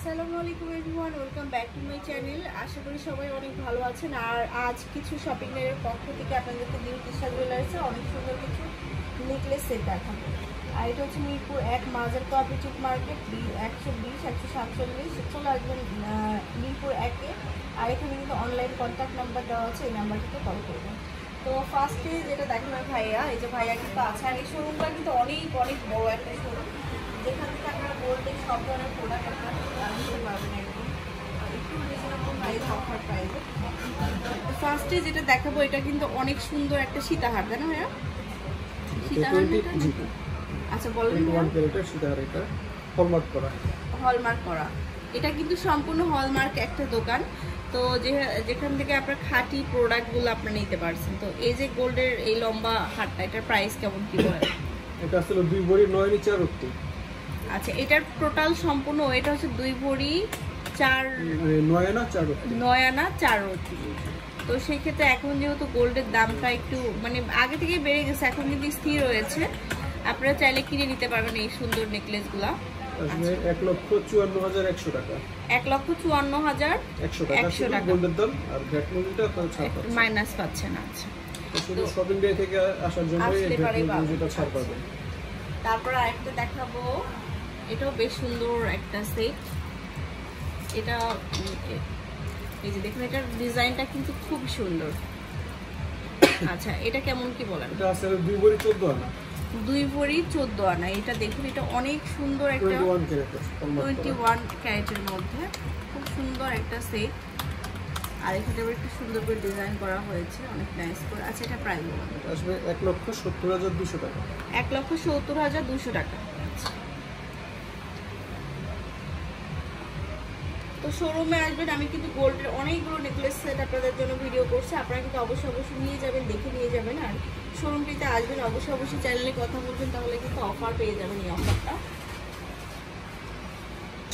আসসালামু আলাইকুম everyone, welcome back to my channel. আশা করি সবাই অনেক ভালো আছেন। আর আজ কিছু শপিং এর পক্ষ থেকে আপনাদেরকে নিউ তিশা জুয়েলার্সে অনেক সুন্দর কিছু নেকলেস সেট দেখাবো। আর এটা হচ্ছে মিরপুর 1 মাজার কোঅপারেটিভ মার্কেট, 120-147। চলে আসবেন মিরপুর 1-এ। আর এখানে কিন্তু অনলাইন কন্ট্যাক্ট নাম্বার দেওয়া আছে, এই নাম্বারটিতে কল করবেন। তো ফার্স্টে যেটা দেখানো ভাইয়া, এই যে ভাইয়া কিন্তু আছে। আর এই শোরুমটা কিন্তু অনেক অনেক বড় একটা শোরুম, যেখান থেকে আপনারা গোল্ডের সব ধরনের প্রোডাক্ট আপনারা নিতে পারবেন একদম একটু রিজনেবল প্রাইস, অফার প্রাইসে। ফার্স্টে যেটা দেখাবো এটা কিন্তু অনেক সুন্দর একটা সীতাহার, তাই না ভাইয়া? সীতাহার, আচ্ছা বলেন। সীতাহার এটা হলমার্ক করা, হলমার্ক করা। এটা কিন্তু সম্পূর্ণ হলমার্ক একটা দোকান। তো যেখান থেকে আপনার খাঁটি প্রোডাক্টগুলো আপনারা নিতে পারছেন। তো এই যে গোল্ডের এই লম্বা হারটা, এটার প্রাইস কেমন কি বলে? এটা আসলে 2 ভরি 9 আনা 4 রত্তি। আচ্ছা, এটার টোটাল সম্পূর্ণ এটা হচ্ছে 2 ভরি 9 আনা 4 রত্তি। 9 আনা 4 রত্তি। তো সেই ক্ষেত্রে এখন যেহেতু গোল্ডের দামটা একটু মানে আগে থেকে বেড়ে গেছে, এখন কিন্তু স্থির রয়েছে। আপনারা চাইলে কিনে নিতে পারবেন এই সুন্দর নেকলেসগুলা। আসলে 1,54,100 টাকা। 1,54,100 টাকা গোল্ডের দাম। আর ভ্যাট মূল্যটা আপনারা ছাড় পাচ্ছেন, মাইনাস পাচ্ছেন। আচ্ছা, শুধু শপিং ডে থেকে আসার জন্য এই ভ্যাট মূল্যটা ছাড় পাবেন। তারপর আরেকটা দেখাবো, এটাও বেশ সুন্দর একটা সেট। এটা এই যে দেখুন, এটার ডিজাইনটা কিন্তু খুব সুন্দর। আচ্ছা, এটা কেমন কি বলেন? এটা আসলে 2 ভরি 14 আনা। 2 ভরি 14 আনা। এটা দেখুন, এটা অনেক সুন্দর একটা 21 ক্যারেটের মধ্যে খুব সুন্দর একটা সেট। আর এখানে একটু সুন্দর করে ডিজাইন করা হয়েছে, অনেক নাইস করে। আচ্ছা, এটা প্রাইস বলুন। আসবে 1,70,200 টাকা। 1,70,200 টাকা। তো শোরুমে আসবেন। আমি কিন্তু গোল্ডের অনেকগুলো নেকলেস সেট আপনাদের জন্য ভিডিও করছি, আপনারা কিন্তু অবশ্যই নিয়ে যাবেন, দেখে নিয়ে যাবেন। আর শোরুমটিতে আসবেন, অবশ্যই চ্যানেলে কথা বলবেন, তাহলে কিন্তু অফার পেয়ে যাবেন। এই অফারটা